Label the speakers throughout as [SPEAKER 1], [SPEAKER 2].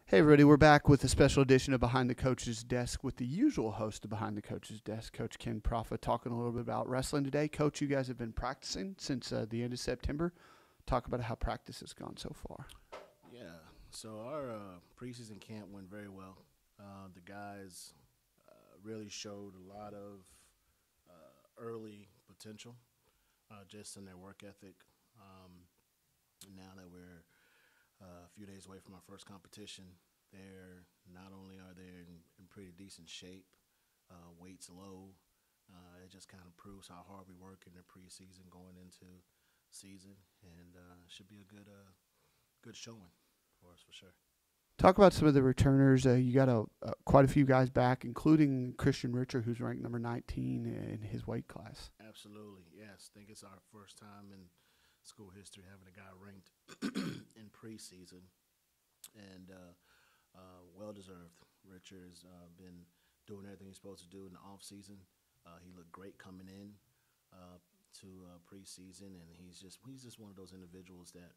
[SPEAKER 1] Hey, everybody, we're back with a special edition of Behind the Coach's Desk with the usual host of Behind the Coach's Desk, Coach Ken Proffa, talking a little bit about wrestling today. Coach, you guys have been practicing since the end of September. Talk about how practice has gone so far.
[SPEAKER 2] Yeah, so our preseason camp went very well. The guys really showed a lot of early potential just in their work ethic. Um, Now that we're a few days away from our first competition, they're not only are they in pretty decent shape, weights low. It just kind of proves how hard we work in the preseason going into season, and should be a good showing for us for sure.
[SPEAKER 1] Talk about some of the returners. You got quite a few guys back, including Christian Richer, who's ranked number 19 in his weight class.
[SPEAKER 2] Absolutely, yes. I think it's our first time in school history having a guy ranked in preseason, and well deserved. Richard's been doing everything he's supposed to do in the off season. He looked great coming in to preseason, and he's just one of those individuals that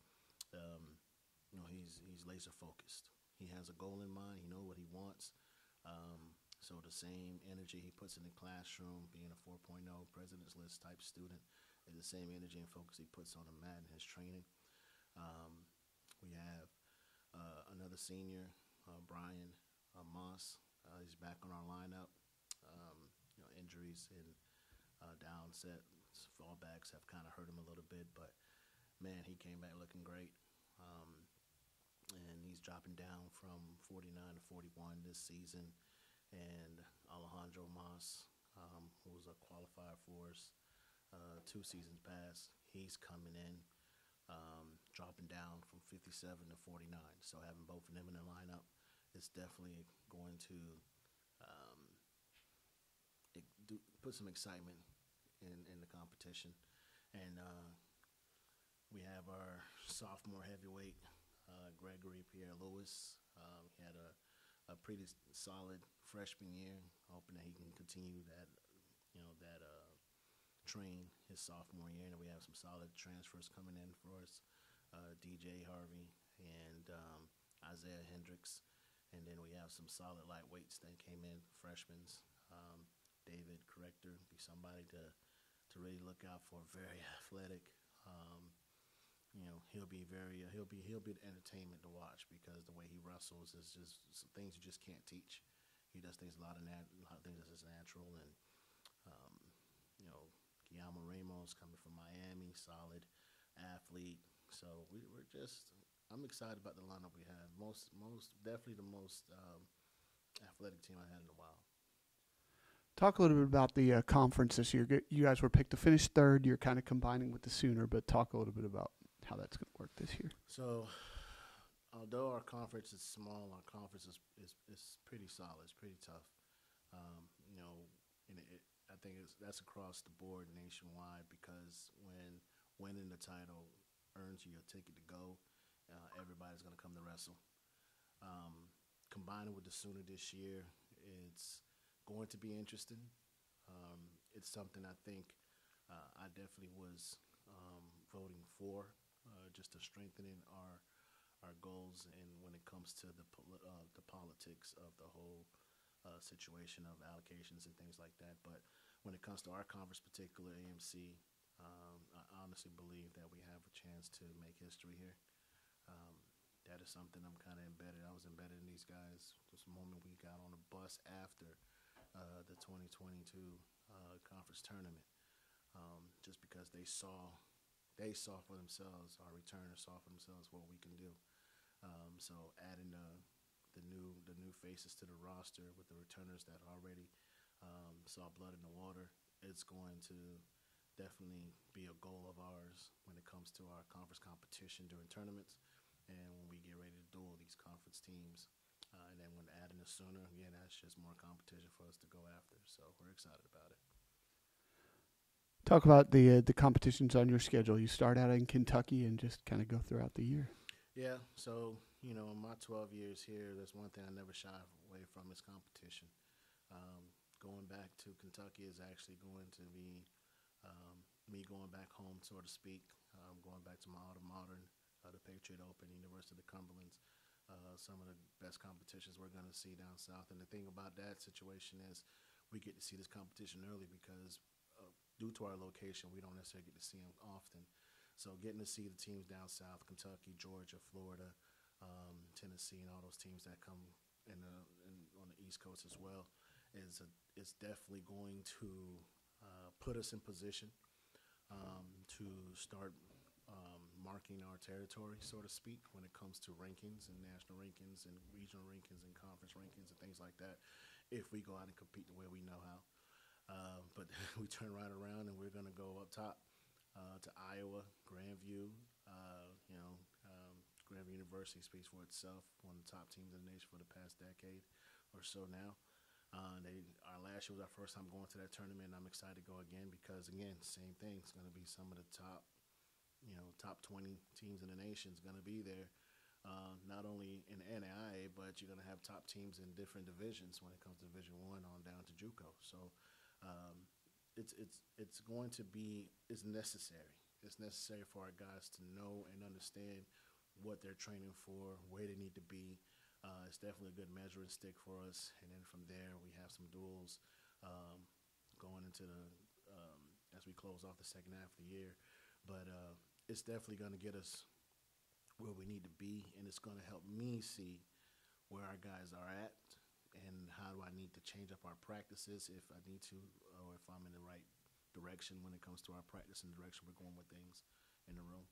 [SPEAKER 2] he's laser focused. He has a goal in mind. He knows what he wants. So the same energy he puts in the classroom, being a 4.0 President's List type student, is the same energy and focus he puts on the mat in his training. Um, we have another senior, Brian Moss. He's back on our lineup. Injuries and downset fallbacks have kind of hurt him a little bit, but man, he came back looking great. Um, and he's dropping down from 49 to 41 this season. And Alejandro Mas, who was a qualifier for us 2 seasons past, he's coming in, dropping down from 57 to 49. So having both of them in the lineup is definitely going to um, put some excitement in the competition. And we have our sophomore heavyweight, Gregory Pierre Lewis. He had a pretty solid freshman year. Hoping that he can continue that train his sophomore year. And we have some solid transfers coming in for us. DJ Harvey and Isaiah Hendricks. And then we have some solid lightweights that came in, freshmen. David Corrector be somebody to really look out for. Very athletic. He'll be the entertainment to watch because the way he wrestles is just some things you just can't teach. He does things a lot of things that's just natural, and um, Guillermo Ramos coming from Miami, solid athlete. So I'm excited about the lineup we have. Most definitely the most athletic team I had in a while.
[SPEAKER 1] Talk a little bit about the conference this year. You guys were picked to finish third. You're kind of combining with the Sooner, but talk a little bit about how that's going to work this year.
[SPEAKER 2] So although our conference is small, our conference is pretty solid. It's pretty tough. You know, I think that's across the board nationwide because when winning the title earns you a ticket to go, everybody's going to come to wrestle. Um, Combining with the Sooner this year, it's going to be interesting. It's something I think I definitely was voting for, just to strengthening our goals and when it comes to the politics of the whole situation of allocations and things like that. But when it comes to our conference, particular AMC, I honestly believe that we have a chance to make history here. Um, that is something I'm kind of embedded. I was embedded in these guys. This moment we got on the bus after the 2022 conference tournament, just because they saw for themselves, our returners saw for themselves what we can do. So adding the new faces to the roster with the returners that already saw blood in the water, it's going to definitely be a goal of ours when it comes to our conference competition during tournaments, and when we get ready to duel these conference teams. And then when adding the Sooner, again, that's just more competition for us to go after. So we're excited about it.
[SPEAKER 1] Talk about the competitions on your schedule. You start out in Kentucky and just kind of go throughout the year.
[SPEAKER 2] Yeah, so in my 12 years here, there's one thing I never shy away from is competition. Going back to Kentucky is actually going to be me going back home, so to speak, going back to my alma mater, the Patriot Open, University of the Cumberlands. some of the best competitions we're going to see down south. And the thing about that situation is we get to see this competition early because due to our location, we don't necessarily get to see them often. So getting to see the teams down south, Kentucky, Georgia, Florida, Tennessee, and all those teams that come on the East Coast as well is definitely going to put us in position to start marking our territory, so to speak, when it comes to rankings and national rankings and regional rankings and conference rankings and things like that, if we go out and compete the way we know how. But we turn right around and we're going to go up top to Iowa, Grandview. Grandview University speaks for itself, one of the top teams in the nation for the past decade or so now. Our last year was our first time going to that tournament, and I'm excited to go again because, again, same thing. It's going to be some of the top 20 teams in the nation is going to be there. Not only in NAIA, but you're going to have top teams in different divisions when it comes to Division I on down to JUCO. So it's going to be necessary. It's necessary for our guys to know and understand what they're training for, where they need to be. It's definitely a good measuring stick for us. And then from there, we have some duels going into as we close off the second half of the year. But it's definitely going to get us where we need to be, and it's going to help me see where our guys are at and how do I need to change up our practices if I need to, or if I'm in the right direction when it comes to our practice and the direction we're going with things in the room.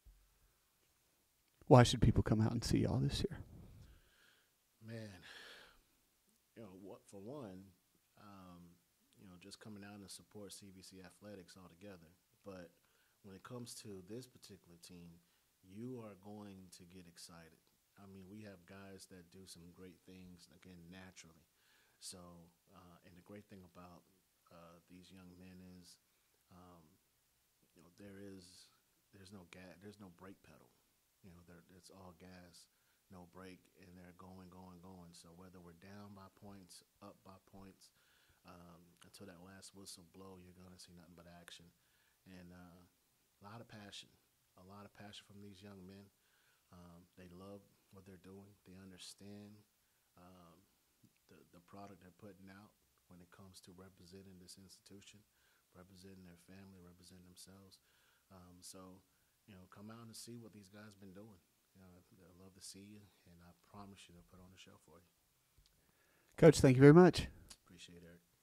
[SPEAKER 1] Why should people come out and see y'all this year?
[SPEAKER 2] Man, for one, just coming out and support CVC athletics altogether. But when it comes to this particular team, you are going to get excited. I mean, we have guys that do some great things, again, naturally. So, and the great thing about these young men is, there's no brake pedal. It's all gas, no brake, and they're going. So whether we're down by points, up by points, until that last whistle blow, you're going to see nothing but action. And a lot of passion from these young men. They love what they're doing. They understand the product they're putting out when it comes to representing this institution, representing their family, representing themselves. Come out and see what these guys been doing. They'll love to see you, and I promise you they'll put on a show for you.
[SPEAKER 1] Coach, thank you very much.
[SPEAKER 2] Appreciate it, Eric.